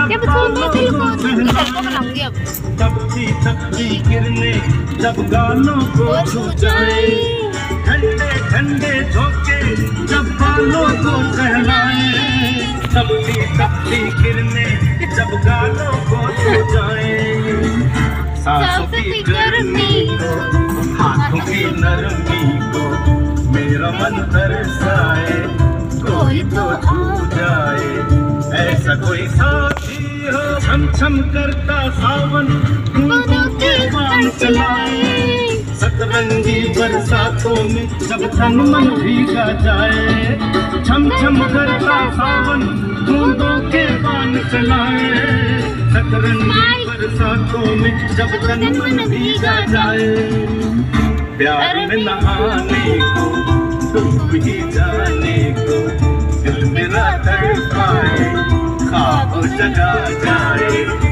जब बालों को सहलाए, तपती तपती किरणें जब गालों को छू जाए, ठंडे ठंडे झोंके जब बालों को सहलाए, तपती तपती किरणें जब गालों को छू जाए, सांसों की गर्मी को, हाथों की नरमी को मेरा मन तरसाए, कोई तो छू जाए, ऐसा कोई साथी हो छम छम करता सावन बूंदों के बाण चलाए, सतरंगी बरसातों में जब तन मन भीगा जाए, छम छम करता सावन बूंदों के बाण चलाए, सतरंगी बरसातों में जब तन मन भीगा जाए, प्यार में नहाने को डूब ही जाने को दिल मेरा तड़पाए, ख्वाब जगा जाए।